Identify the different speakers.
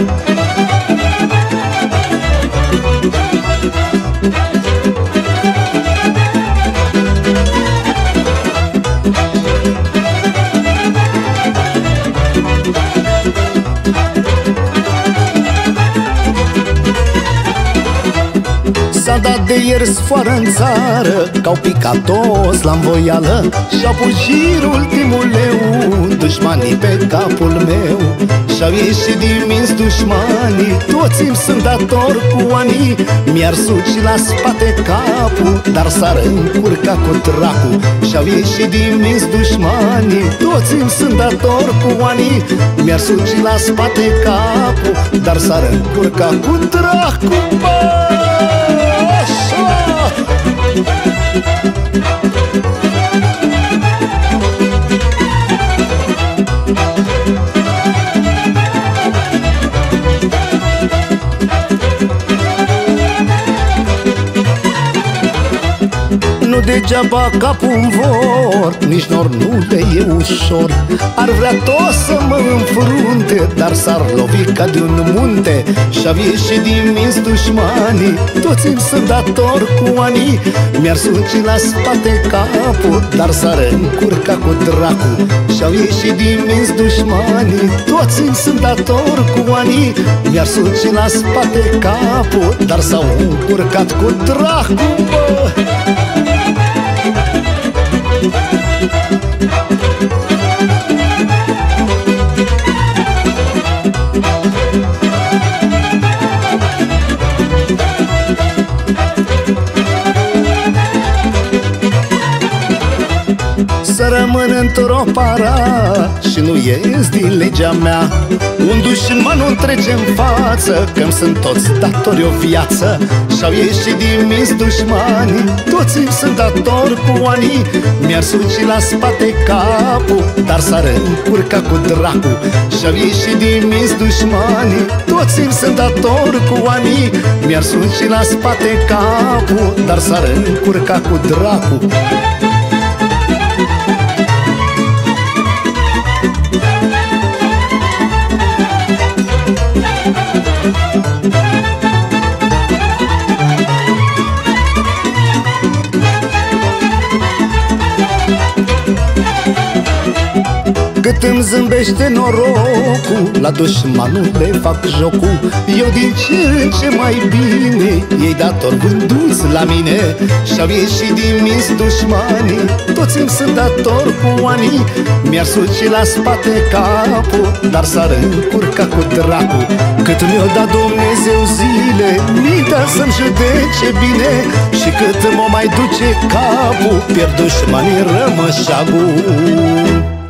Speaker 1: S-a dat de ieri sfoară în țară, că-au picat toți la învoială și-au pus și ultimul leu, dușmanii pe capul meu. Și-au ieșit din minți dușmanii, toți îmi sunt dator cu anii. Mi-ar suci la spate capul, dar s-ar încurca cu dracu. Și-au ieșit din minți dușmanii, toți îmi sunt dator cu anii. Mi-ar suci la spate capul, dar s-ar încurca cu dracu. Nu degeaba capul-mi vor, nici nor nu le e ușor. Ar vrea tot să mă înfrunte, dar s-ar lovi ca de un munte. Și-au ieșit din minți dușmanii, toți îmi sunt dator cu anii. Mi-ar suci la spate capul, dar s-ar încurca cu dracu. Și-au ieșit din minți dușmanii, toți îmi sunt dator cu anii. Mi-ar suci la spate capul, dar s-au încurcat cu dracu, bă! Să rămân într-o para și nu ies din legea mea. Un dușman nu trece în față, că-mi sunt toți datori o viață. Și-au ieșit din minți dușmanii, toți îmi sunt datori cu anii. Mi-ar suci la spate capul, dar s-ar încurca cu dracu. Și-au ieșit din minți dușmanii, toți îmi sunt datori cu anii. Mi-ar suci la spate capul, dar s-ar încurca cu dracu. Cât îmi zâmbește norocul, la dușmanul le fac jocul. Eu din ce în ce mai bine, ei dator vânduți la mine. Și-au ieșit din minți dușmanii, toți îmi sunt dator cu anii. Mi-ar suci la spate capul, dar s-ar încurca cu dracu. Cât mi-o dat Dumnezeu zile, mintea să-mi judece bine. Și cât mă mai duce capul, pierd dușmanii rămășagul.